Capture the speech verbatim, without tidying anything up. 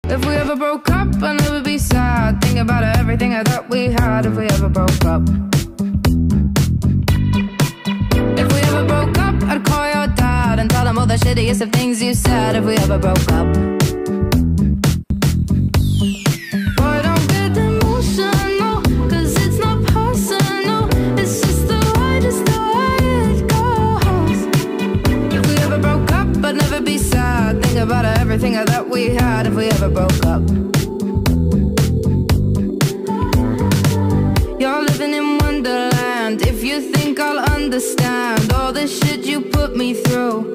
If we ever broke up, I'd never be sad. Think about everything I thought we had. If we ever broke up, if we ever broke up, I'd call your dad and tell him all the shittiest of things you said. If we ever broke up, boy, don't get emotional, 'cause it's not personal. It's just the way, just the way it goes. If we ever broke up, I'd never be sad. Think about everything I thought we had. If we ever broke up, you're living in Wonderland. If you think I'll understand all the shit you put me through,